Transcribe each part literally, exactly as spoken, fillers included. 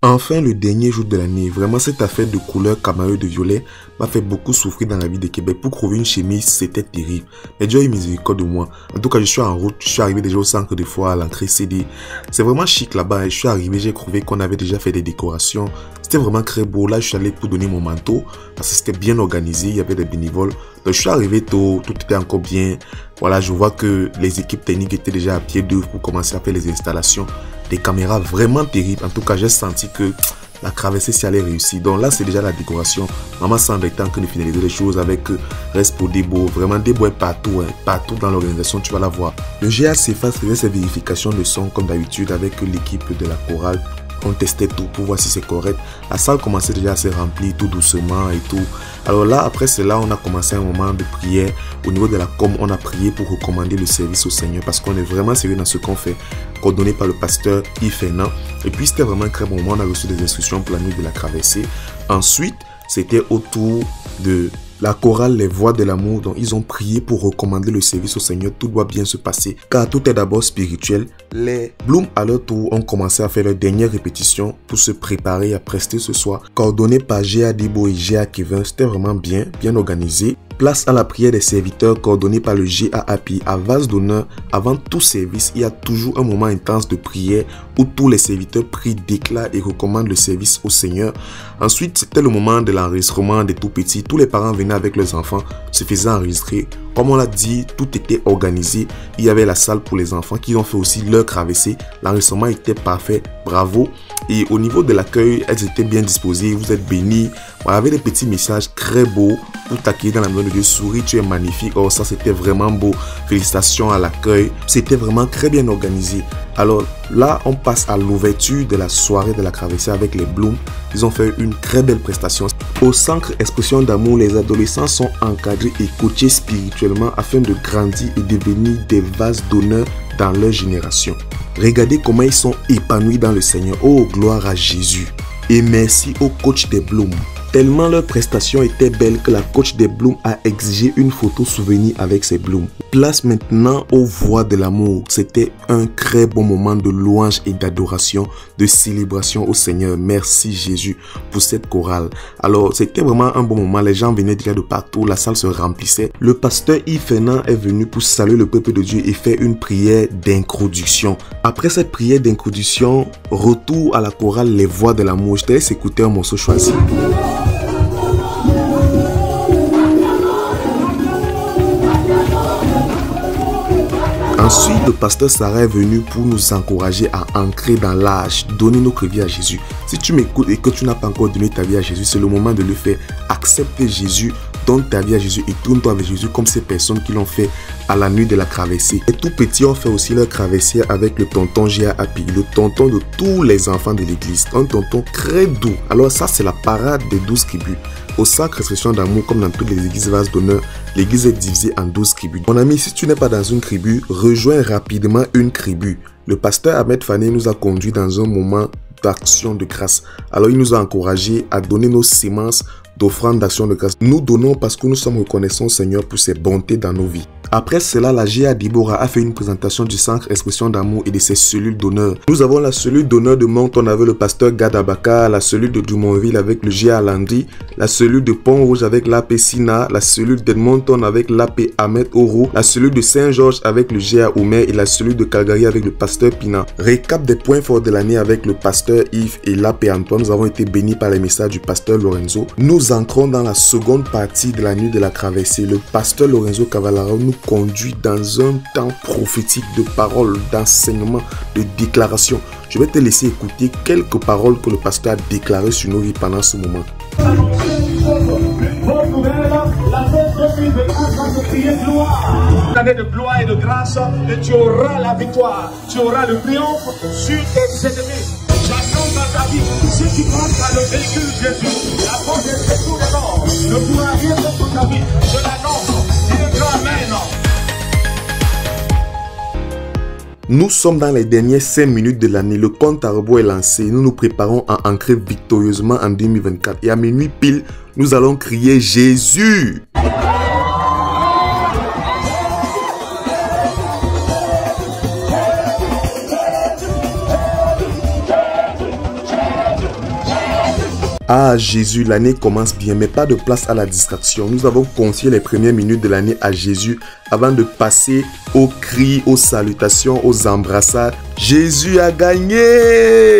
Enfin, le dernier jour de l'année, vraiment cette affaire de couleur camaro de violet m'a fait beaucoup souffrir dans la vie de Québec. Pour trouver une chemise, c'était terrible. Mais Dieu a eu miséricorde de moi. En tout cas, je suis en route, je suis arrivé déjà au centre de foire à l'entrée C D. C'est vraiment chic là-bas. Je suis arrivé, j'ai trouvé qu'on avait déjà fait des décorations. C'était vraiment très beau. Là, je suis allé pour donner mon manteau parce que c'était bien organisé. Il y avait des bénévoles. Donc, je suis arrivé tôt, tout était encore bien. Voilà, je vois que les équipes techniques étaient déjà à pied d'œuvre pour commencer à faire les installations. Des caméras vraiment terribles. En tout cas, j'ai senti que la traversée s'y allait réussir. Donc là, c'est déjà la décoration. Maman Sandra est en train de finaliser les choses avec euh, Respo Debo. Vraiment, Debo est partout, hein. Partout dans l'organisation, tu vas la voir. Le G A C F A faisait ses vérifications de son comme d'habitude avec l'équipe de la chorale. On testait tout pour voir si c'est correct. La salle commençait déjà à se remplir tout doucement et tout. Alors là, après cela, on a commencé un moment de prière. Au niveau de la com, on a prié pour recommander le service au Seigneur parce qu'on est vraiment sérieux dans ce qu'on fait, coordonné par le pasteur Yves Fernand. Et puis, c'était vraiment un très bon moment. On a reçu des instructions pour la nuit de la traversée. Ensuite, c'était au tour de la chorale Les Voix de l'amour, dont ils ont prié pour recommander le service au Seigneur. Tout doit bien se passer, car tout est d'abord spirituel. Les Bloom, à leur tour, ont commencé à faire leur dernière répétition pour se préparer à prester ce soir. Coordonné par G A Debo et G A Kevin, c'était vraiment bien, bien organisé. Place à la prière des serviteurs coordonnée par le G A A P I. À vase d'honneur, avant tout service, il y a toujours un moment intense de prière où tous les serviteurs prient d'éclat et recommandent le service au Seigneur. Ensuite, c'était le moment de l'enregistrement des tout petits. Tous les parents venaient avec leurs enfants, se faisaient enregistrer. Comme on l'a dit, tout était organisé. Il y avait la salle pour les enfants qui ont fait aussi leur traversée. L'enregistrement était parfait. Bravo. Et au niveau de l'accueil, elles étaient bien disposées. Vous êtes bénis. On avait des petits messages très beaux pour t'accueillir dans la maison de Dieu. Souris, tu es magnifique. Oh, ça, c'était vraiment beau. Félicitations à l'accueil. C'était vraiment très bien organisé. Alors là, on passe à l'ouverture de la soirée de la traversée avec les Bloom. Ils ont fait une très belle prestation. Au centre Expression d'amour, les adolescents sont encadrés et coachés spirituellement afin de grandir et devenir des vases d'honneur dans leur génération. Regardez comment ils sont épanouis dans le Seigneur. Oh, gloire à Jésus. Et merci au coach des Bloom. Tellement leur prestation était belle que la coach des Bloom a exigé une photo souvenir avec ses Bloom. Place maintenant aux Voix de l'amour. C'était un très bon moment de louange et d'adoration, de célébration au Seigneur. Merci Jésus pour cette chorale. Alors c'était vraiment un bon moment. Les gens venaient déjà de partout. La salle se remplissait. Le pasteur Yves Fernand est venu pour saluer le peuple de Dieu et faire une prière d'introduction. Après cette prière d'introduction, retour à la chorale Les Voix de l'amour. Je te laisse écouter un morceau choisi. Ensuite, le pasteur Sarah est venu pour nous encourager à ancrer dans l'âge, donner notre vie à Jésus. Si tu m'écoutes et que tu n'as pas encore donné ta vie à Jésus, c'est le moment de le faire. Accepte Jésus, donne ta vie à Jésus et tourne-toi avec Jésus comme ces personnes qui l'ont fait à la nuit de la traversée. Les tout petits ont fait aussi leur traversée avec le tonton G A A P I, le tonton de tous les enfants de l'église. Un tonton très doux. Alors ça, c'est la parade des douze tribus. Au Sacre Expression d'amour, comme dans toutes les églises vases d'honneur, l'église est divisée en douze tribus. Mon ami, si tu n'es pas dans une tribu, rejoins rapidement une tribu. Le pasteur Ahmed Fane nous a conduits dans un moment d'action de grâce. Alors il nous a encouragés à donner nos semences d'offrande d'action de grâce. Nous donnons parce que nous sommes reconnaissants au Seigneur pour ses bontés dans nos vies. Après cela, la G A Deborah a fait une présentation du Centre Expression d'amour et de ses cellules d'honneur. Nous avons la cellule d'honneur de Monton avec le pasteur Gad Abaka, la cellule de Drummondville avec le G A Landry, la cellule de Pont-Rouge avec l'A P Sina, la cellule d'Edmonton avec l'A P Ahmed Oro, la cellule de Saint-Georges avec le G A Oumer et la cellule de Calgary avec le pasteur Pina. Récap des points forts de l'année avec le pasteur Yves et l'A P Antoine. Nous avons été bénis par les messages du pasteur Lorenzo. Nous entrons dans la seconde partie de la nuit de la traversée. Le pasteur Lorenzo Cavallaro nous conduit dans un temps prophétique de paroles, d'enseignement, de déclaration. Je vais te laisser écouter quelques paroles que le pasteur a déclarées sur nos vies pendant ce moment. Une année de gloire et de grâce, et tu auras la victoire, tu auras le triomphe sur tes ennemis. J'annonce dans ta vie, si tu prends par le véhicule Jésus, la porte est sous les morts, ne pourra rien contre ta vie. Je l'annonce, il est grand, amen. Nous sommes dans les dernières cinq minutes de l'année. Le compte à rebours est lancé. Nous nous préparons à ancrer victorieusement en deux mille vingt-quatre. Et à minuit pile, nous allons crier Jésus. Ah Jésus, l'année commence bien, mais pas de place à la distraction. Nous avons confié les premières minutes de l'année à Jésus avant de passer aux cris, aux salutations, aux embrassades. Jésus a gagné!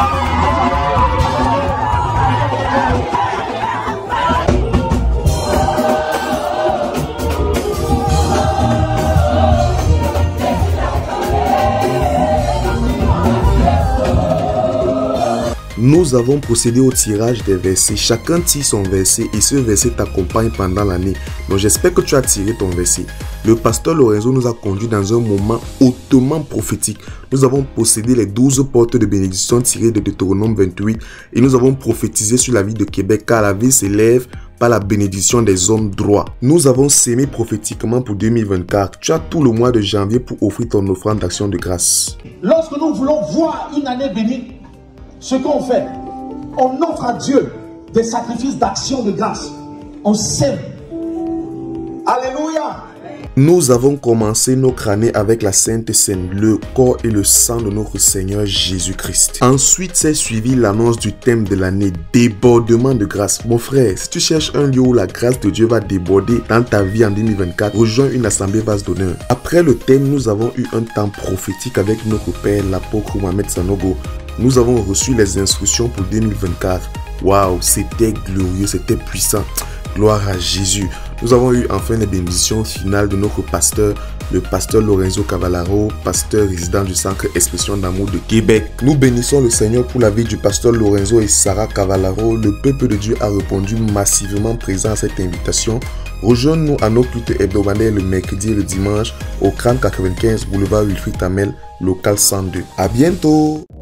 Nous avons procédé au tirage des versets. Chacun tire son verset et ce verset t'accompagne pendant l'année. Donc j'espère que tu as tiré ton verset. Le pasteur Lorenzo nous a conduit dans un moment hautement prophétique. Nous avons possédé les douze portes de bénédiction tirées de Deutéronome vingt-huit et nous avons prophétisé sur la ville de Québec car la ville s'élève par la bénédiction des hommes droits. Nous avons sémé prophétiquement pour deux mille vingt-quatre. Tu as tout le mois de janvier pour offrir ton offrande d'action de grâce. Lorsque nous voulons voir une année bénie, ce qu'on fait, on offre à Dieu des sacrifices d'action de grâce. On sème. Alléluia. Nous avons commencé notre année avec la Sainte Seine, le corps et le sang de notre Seigneur Jésus-Christ. Ensuite, s'est suivi l'annonce du thème de l'année, débordement de grâce. Mon frère, si tu cherches un lieu où la grâce de Dieu va déborder dans ta vie en deux mille vingt-quatre, rejoins une assemblée vase d'honneur. Après le thème, nous avons eu un temps prophétique avec notre Père, l'apôtre Mohamed Sanogo. Nous avons reçu les instructions pour deux mille vingt-quatre. Waouh, c'était glorieux, c'était puissant. Gloire à Jésus. Nous avons eu enfin les bénédictions finales de notre pasteur, le pasteur Lorenzo Cavallaro, pasteur résident du Centre Expression d'Amour de Québec. Nous bénissons le Seigneur pour la vie du pasteur Lorenzo et Sarah Cavallaro. Le peuple de Dieu a répondu massivement présent à cette invitation. Rejoins-nous à nos cultes hebdomadaires le mercredi et le dimanche au Crâne quatre-vingt-quinze, boulevard Wilfrid Tamel, local cent deux. À bientôt!